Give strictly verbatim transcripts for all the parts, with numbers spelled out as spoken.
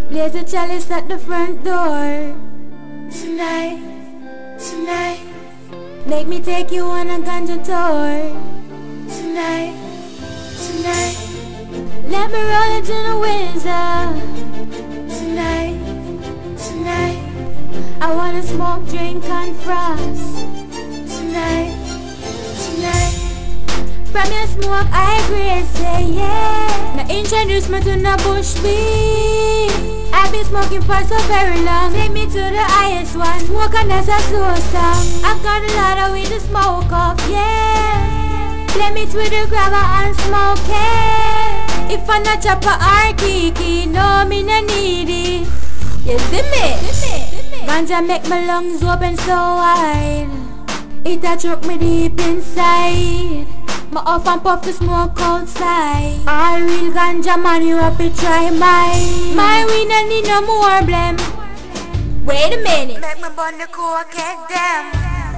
Blaze a chalice at the front door. Tonight, tonight, Make me take you on a ganja tour. tonight, tonight, Let me roll into the Windsor. tonight, tonight, I wanna smoke, drink and frost. tonight, tonight. From your smoke I agree, say yeah. Now introduce me to the bush weed. I've been smoking for so very long. Take me to the highest one. Smoke and that's a slow song. I've got a lot of weed to smoke off, yeah. Let me with the grabber and smoke it. If I'm not chopper or kiki, no me no need it. You see me? Ganja make my lungs open so wide. It a choke me deep inside. My off and puff the smoke outside. All real ganja man, you have to try mine. My weed no need no more blem. Wait a minute, Make me burn the coke at them.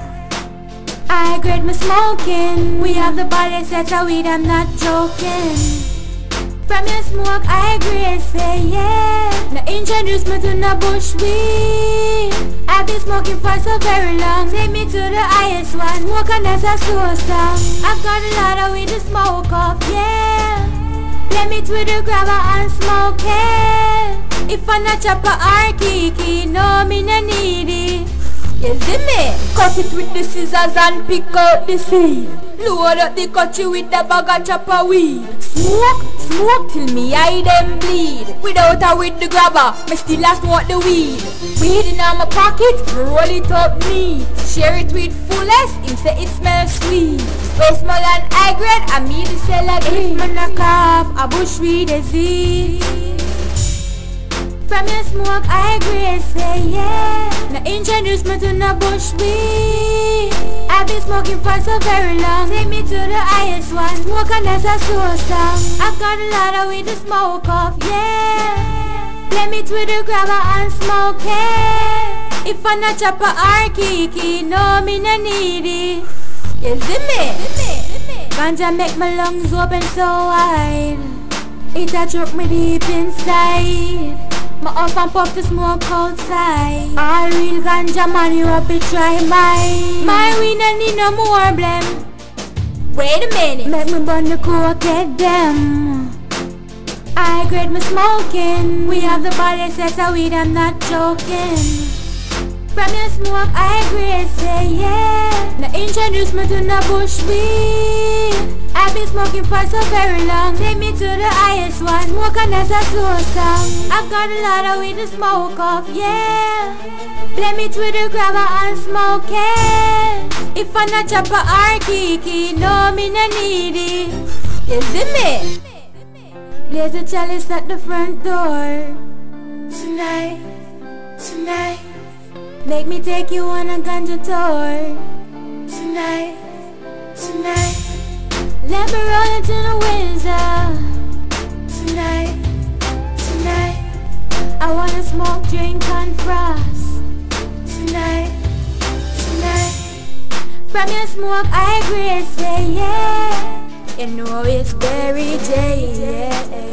I grade my smoking. We have the body set of weed, I'm not joking. From your smoke I agree, say yeah. Now introduce me to the bush weed. I've been smoking for so very long. Take me to the highest one. Smoke and that's a slow song. I've got a lot of weed to smoke off, yeah. Let me with the grabber and smoke it. If I'm not chopper or kiki, no me no need it. You see me? Cut it with the scissors and pick out the seed. Load up the cutchy with the bag of chopper weed. Smoke, smoke till me eye them bleed. Without or with the grabber, me still a smoke the weed. Weed in my pocket, me roll it up neat. Share it with fullest, him say it smells sweet. Way small and high grade, I me the seller. If me knock off a bush weed disease. From your smoke I agree, say yeah. Now introduce me to the bush weed. I've been smoking for so very long. Take me to the highest one. Smoke and that's a slow song. I've got a lot of weed to smoke off, yeah. Let me with the grabber and smoke it. If I'm not chopper or kiki, no me no need it. You see me? Ganja make my lungs open so wide. It a choke me deep inside. My off and puff the smoke outside. All real ganja man, you have to try mine. My weed no need no more blem. Wait a minute, make me burn the coke at them. I grade my smoking. We have the body set of weed, I'm not joking. From your smoke I agree, say yeah. Now introduce me to the bush weed. I've been smoking for so very long. Take me to the highest one. Smoke and that's a slow song. I've got a lot of weed to smoke off, yeah. Let me with the grabber and smoke it. If I'm not chopper or kiki, no me no need it. You see me? Blaze a chalice at the front door. Tonight, tonight, Make me take you on a ganja tour. tonight, tonight, Let me roll into the Windsor. tonight, tonight, I wanna smoke, drink and frost. tonight, tonight. From your smoke I agree, say yeah. You know it's Berry J, yeah.